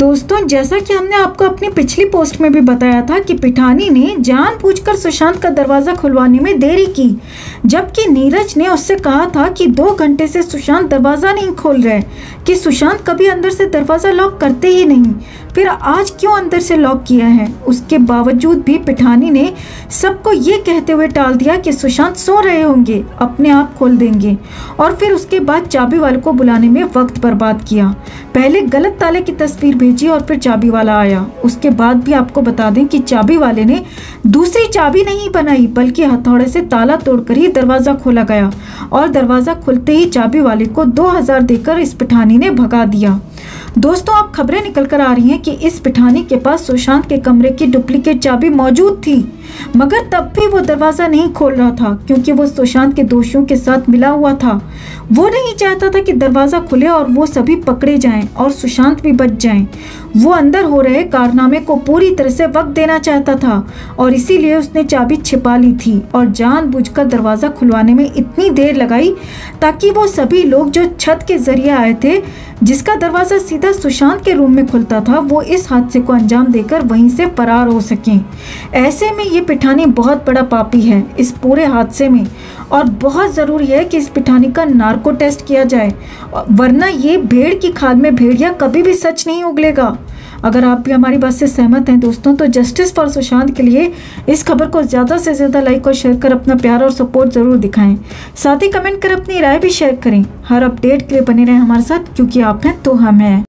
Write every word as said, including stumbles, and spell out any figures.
दोस्तों, जैसा कि हमने आपको अपनी पिछली पोस्ट में भी बताया था कि पिठानी ने जानबूझकर सुशांत का दरवाज़ा खुलवाने में देरी की, जबकि नीरज ने उससे कहा था कि दो घंटे से सुशांत दरवाज़ा नहीं खोल रहे, कि सुशांत कभी अंदर से दरवाज़ा लॉक करते ही नहीं, फिर आज क्यों अंदर से लॉक किया है। उसके बावजूद भी पिठानी ने सबको ये कहते हुए टाल दिया कि सुशांत सो रहे होंगे, अपने आप खोल देंगे, और फिर उसके बाद चाबी वाले को बुलाने में वक्त बर्बाद किया। पहले गलत ताले की तस्वीर भेजी और फिर चाबी वाला आया। उसके बाद भी आपको बता दें कि चाबी वाले ने दूसरी चाबी नहीं बनाई, बल्कि हथौड़े से ताला तोड़कर ही दरवाज़ा खोला गया, और दरवाज़ा खुलते ही चाबी वाले को दो हजार देकर इस पिठानी ने भगा दिया। दोस्तों, अब खबरें निकल कर आ रही हैं कि इस पिठानी के पास सुशांत के कमरे की डुप्लीकेट चाबी मौजूद थी, मगर तब भी वो दरवाज़ा नहीं खोल रहा था, क्योंकि वो सुशांत के दोषियों के साथ मिला हुआ था। वो नहीं चाहता था कि दरवाज़ा खुले और वो सभी पकड़े जाएं और सुशांत भी बच जाएं। वो अंदर हो रहे कारनामे को पूरी तरह से वक्त देना चाहता था, और इसीलिए उसने चाबी छिपा ली थी और जानबूझकर दरवाज़ा खुलवाने में इतनी देर लगाई ताकि वो सभी लोग जो छत के जरिए आए थे, जिसका दरवाज़ा सीधा सुशांत के रूम में खुलता था, वो इस हादसे को अंजाम देकर वहीं से फरार हो सकें। ऐसे में ये पिठानी बहुत बड़ा पापी है इस पूरे हादसे में, और बहुत ज़रूरी है कि इस पिठानी का नार्को टेस्ट किया जाए, वरना ये भेड़ की खाल में भेड़िया कभी भी सच नहीं उगलेगा। अगर आप भी हमारी बात से सहमत हैं दोस्तों, तो जस्टिस फॉर सुशांत के लिए इस खबर को ज़्यादा से ज़्यादा लाइक और शेयर कर अपना प्यार और सपोर्ट ज़रूर दिखाएं। साथ ही कमेंट कर अपनी राय भी शेयर करें। हर अपडेट के लिए बने रहें हमारे साथ, क्योंकि आप हैं तो हम हैं।